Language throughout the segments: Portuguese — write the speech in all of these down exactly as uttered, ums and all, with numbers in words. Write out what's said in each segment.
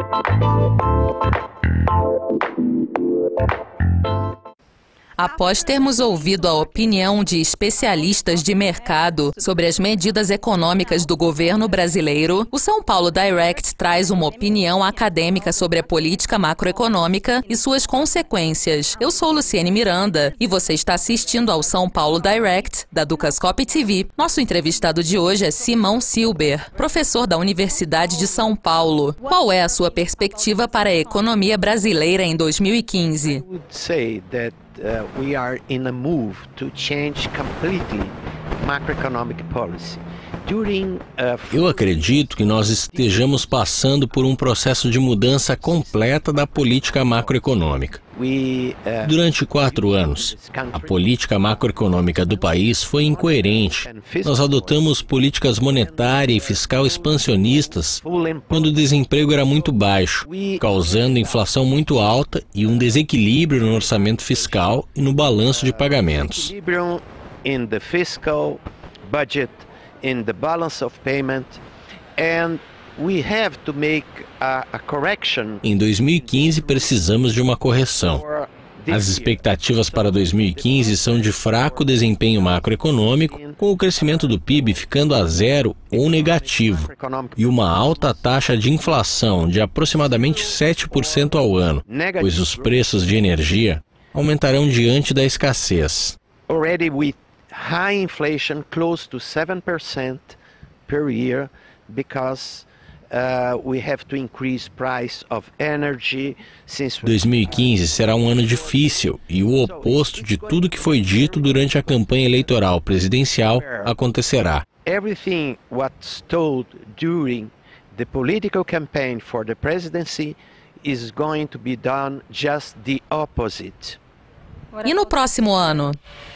Após termos ouvido a opinião de especialistas de mercado sobre as medidas econômicas do governo brasileiro, o São Paulo Direct traz uma opinião acadêmica sobre a política macroeconômica e suas consequências. Eu sou Luciene Miranda e você está assistindo ao São Paulo Direct da Ducascope T V. Nosso entrevistado de hoje é Simão Silber, professor da Universidade de São Paulo. Qual é a sua perspectiva para a economia brasileira em dois mil e quinze? Uh, we are in a move to change completely macroeconomic policy. During, uh, Eu acredito que nós estejamos passando por um processo de mudança completa da política macroeconômica. we, uh, Durante quatro anos, a política macroeconômica do país foi incoerente. Nós adotamos políticas monetária e fiscal expansionistas quando o desemprego era muito baixo, causando inflação muito alta e um desequilíbrio no orçamento fiscal e no balanço de pagamentos. in the fiscal budget, in the balance of payment, and we have to make a, a correction. Em dois mil e quinze, precisamos de uma correção. As expectativas para dois mil e quinze são de fraco desempenho macroeconômico, com o crescimento do P I B ficando a zero ou negativo, e uma alta taxa de inflação de aproximadamente sete por cento ao ano, pois os preços de energia aumentarão diante da escassez. Already with high inflation close to seven percent per year because uh, we have to increase price of energy since dois mil e quinze será um ano difícil e o oposto de tudo que foi dito durante a campanha eleitoral presidencial acontecerá. Everything what's told during the political campaign for the presidency is going to be done just the opposite. E no próximo ano?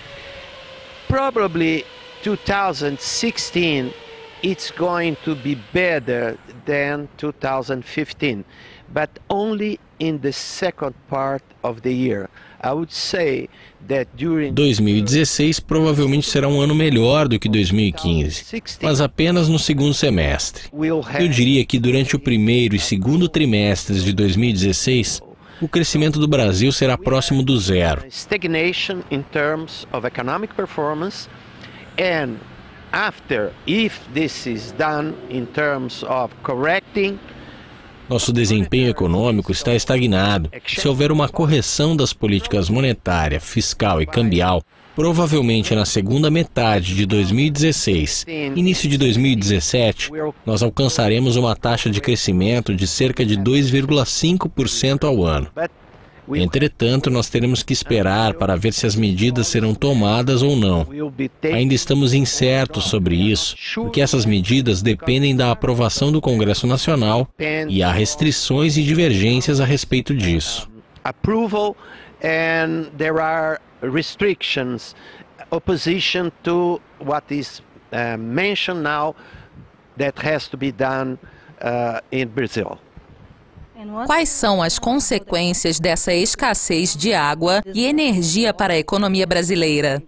Probably two thousand sixteen it's going to be better than two thousand fifteen, but only in the second part of the year. I would say that during dois mil e dezesseis provavelmente será um ano melhor do que dois mil e quinze, mas apenas no segundo semestre. Eu diria que durante o primeiro e segundo trimestres de dois mil e dezesseis, o crescimento do Brasil será próximo do zero. Stagnation in terms of economic performance, and after, if this is done in terms of correcting, nosso desempenho econômico está estagnado. Se houver uma correção das políticas monetária, fiscal e cambial, provavelmente na segunda metade de dois mil e dezesseis, início de dois mil e dezessete, nós alcançaremos uma taxa de crescimento de cerca de dois vírgula cinco por cento ao ano. Entretanto, nós teremos que esperar para ver se as medidas serão tomadas ou não. Ainda estamos incertos sobre isso, porque essas medidas dependem da aprovação do Congresso Nacional e há restrições e divergências a respeito disso. Approval and there are restrictions, opposition to what is uh, mentioned now that has to be done uh, in Brazil. Quais são as consequências dessa escassez de água e energia para a economia brasileira?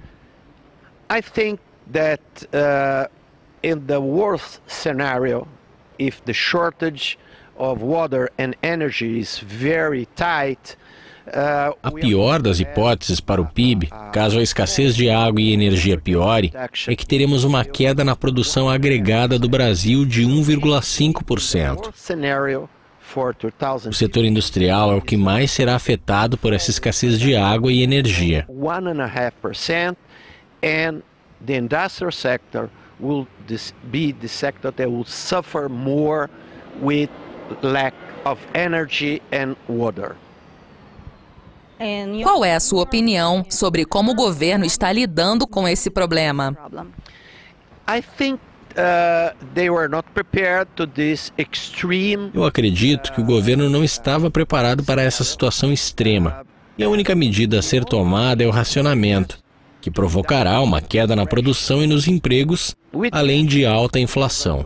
I think that uh, in the worst scenario, if the shortage of water and energy is very tight, uh, a pior das hipóteses para o P I B, caso a escassez de água e energia piore, é que teremos uma queda na produção agregada do Brasil de um vírgula cinco por cento. O setor industrial é o que mais será afetado por essa escassez de água e energia. one point five percent, and the industrial sector will be the sector that will suffer more with lack of energy and water. Qual é a sua opinião sobre como o governo está lidando com esse problema? I think Uh, they were not prepared to this extreme. Eu acredito que o governo não estava preparado para essa situação extrema. E a única medida a ser tomada é o racionamento, que provocará uma queda na produção e nos empregos, além de alta inflação.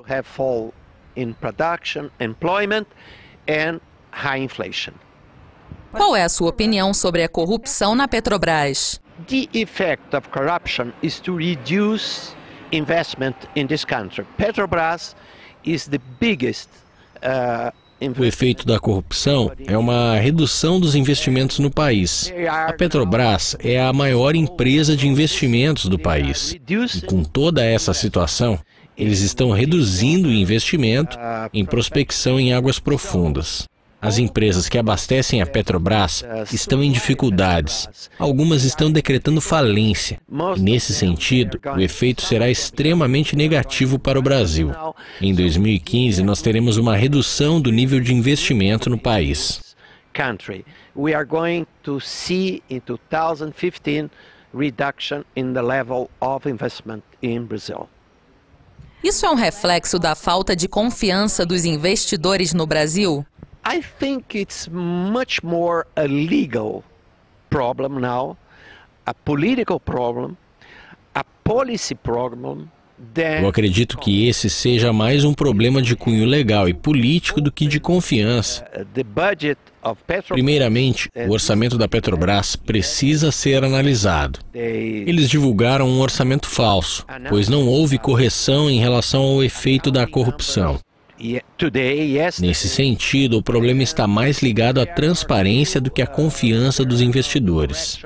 Qual é a sua opinião sobre a corrupção na Petrobras? The effect of corruption is to reduce investment in this country. Petrobras is the biggest uh, O efeito da corrupção é uma redução dos investimentos no país. A Petrobras é a maior empresa de investimentos do país. E com toda essa situação, eles estão reduzindo o investimento em prospecção em águas profundas. As empresas que abastecem a Petrobras estão em dificuldades. Algumas estão decretando falência. E, nesse sentido, o efeito será extremamente negativo para o Brasil. Em dois mil e quinze, nós teremos uma redução do nível de investimento no país. We are going to see in two thousand fifteen reduction in the level of investment in Brazil. Isso é um reflexo da falta de confiança dos investidores no Brasil? I think it's much more a legal problem now, a political problem, a policy problem. Eu acredito que esse seja mais um problema de cunho legal e político do que de confiança. Primeiramente, o orçamento da Petrobras precisa ser analisado. Eles divulgaram um orçamento falso, pois não houve correção em relação ao efeito da corrupção. Nesse sentido, o problema está mais ligado à transparência do que à confiança dos investidores.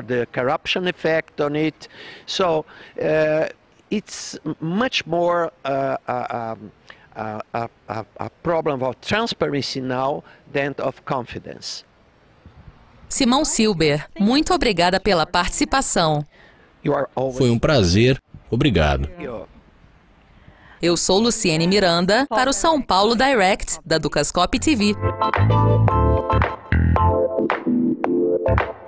It's much more uh, uh, uh, uh, uh, a problem of transparency now than of confidence. Simão Silber, muito obrigada pela participação. Foi um prazer. Obrigado. Eu sou Luciene Miranda para o São Paulo Direct da Dukascop T V.